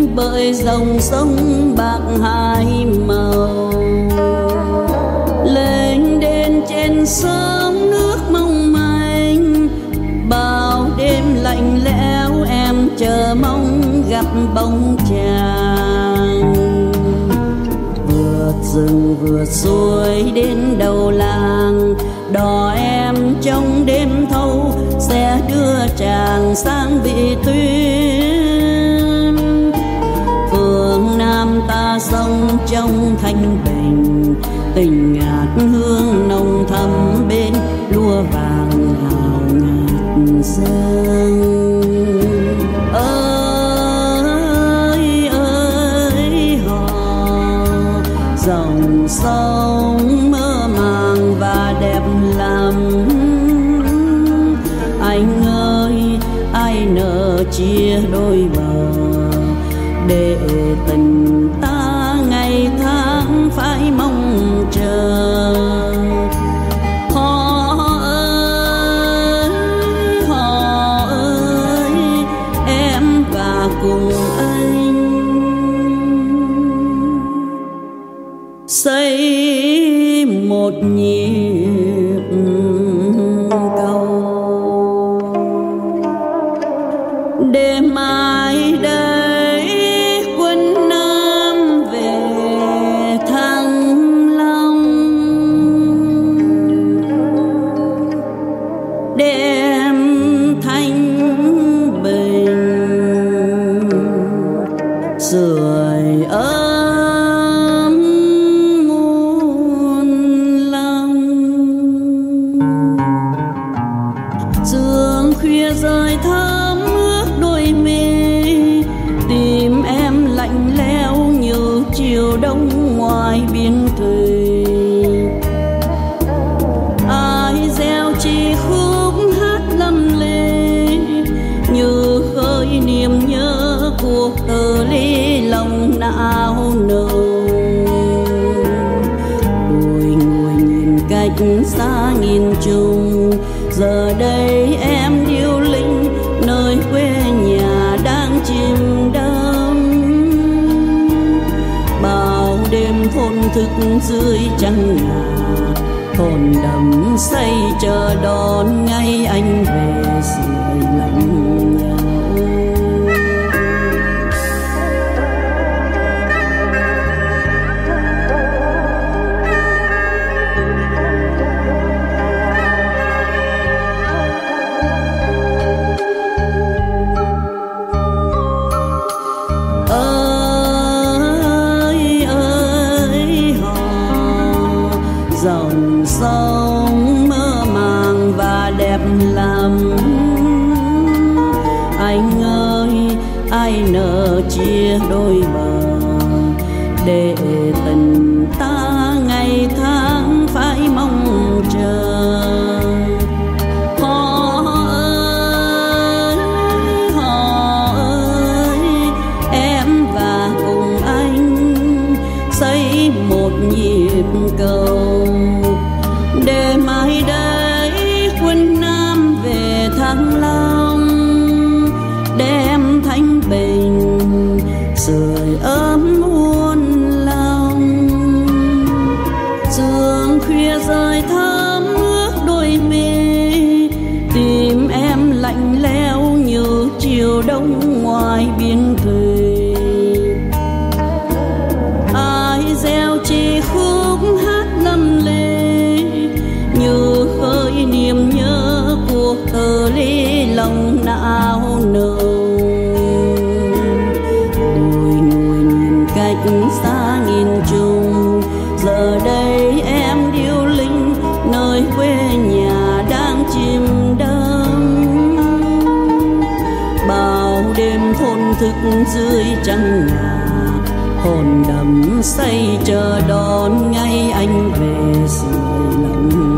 bởi dòng sông bạc hai màu. Lên đên trên sông nước mong manh, bao đêm lạnh lẽo em chờ mong gặp bóng chàng. Vượt rừng vượt suối đến đầu làng, đò em trong đêm thâu sẽ đưa chàng sang Vị Tuyên. Phương Nam ta sống trong thanh bình, tình ngát hương nồng thắm bên lúa vàng hào ngạt dâng. Ơi ơi hò, dòng sông mơ màng và đẹp lắm. Anh ơi ai nỡ chia đôi bờ, để tình ta ngày tháng phải mong chờ. Họ ơi em và cùng anh xây một nhịp cầu, để mai đây quân Nam về Thăng Long, đem thanh bình sưởi ấm muôn lòng. Sương khuya rơi thắm ướt đôi mi, tìm em lạnh lẽo như chiều đông ngoài biển thủy. Ai gieo chi khúc hát lâm ly, như khơi niềm nhớ cuộc tơ ly lòng não nồng. Đôi người nhìn cách xa nghìn trùng, giờ đây em điêu linh nơi quê nhà đang chìm đắm. Bao đêm thôn thức dưới trăng ngà, thôn đắm say chờ đón ngày anh về sưởi lòng nhau. Dòng sông mơ màng và đẹp lắm. Anh ơi ai nỡ chia đôi bờ, để tình ta ngày tháng phải mong chờ. Họ ơi em và cùng anh xây một nhịp cầu, để mai đây quân Nam về Thăng Long, đem thanh bình sưởi ấm muôn lòng. Sương khuya rơi thắm ướt đôi mi, tìm em lạnh lẽo như chiều đông ngoài biển thủy. Ai gieo chi khúc hát lâm ly, như khơi niềm nhớ cuộc tơ ly lòng não nồng. Đôi người nhìn cách xa nghìn trùng, giờ đây em điêu linh nơi quê nhà đang chìm đắm. Bao đêm thôn thức dưới trăng ngà, hồn đắm say chờ đón ngày anh về sưởi lòng.